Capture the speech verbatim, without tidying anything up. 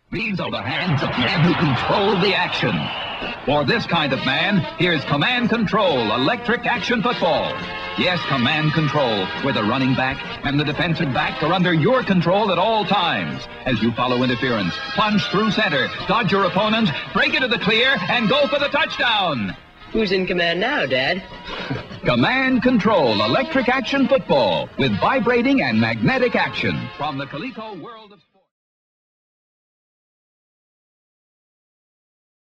These are the hands of men who control the action. For this kind of man, here's Command Control Electric Action Football. Yes, Command Control, where the running back and the defensive back are under your control at all times. As you follow interference, plunge through center, dodge your opponent, break into the clear, and go for the touchdown. Who's in command now, Dad? Command Control Electric Action Football with vibrating and magnetic action from the Coleco World of Sports.